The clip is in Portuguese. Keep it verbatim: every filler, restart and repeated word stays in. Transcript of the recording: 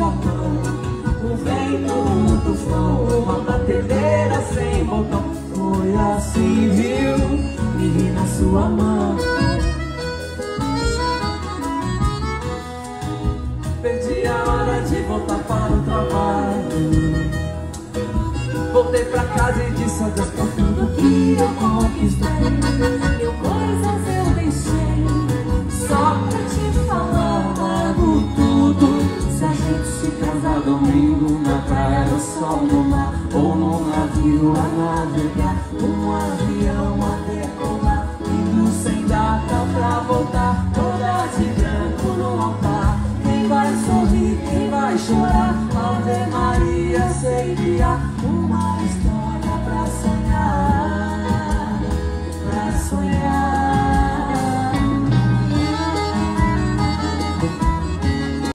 portão. O vento um tufão, uma batedeira sem botão. Foi assim, viu, menina, sua mão. Perdi a hora de voltar para o trabalho. Voltei pra casa e disse adeus pra tudo que eu conquistei. Mil coisas eu deixei só pra te falar logo tudo. Se a gente se casar domingo na praia, no sol, no mar, ou num navio a navegar, um avião a decolar, indo sem data pra voltar, toda de branco no altar. Quem vai sorrir, quem vai chorar, Ave Maria, sei que há uma história pra sonhar, pra sonhar.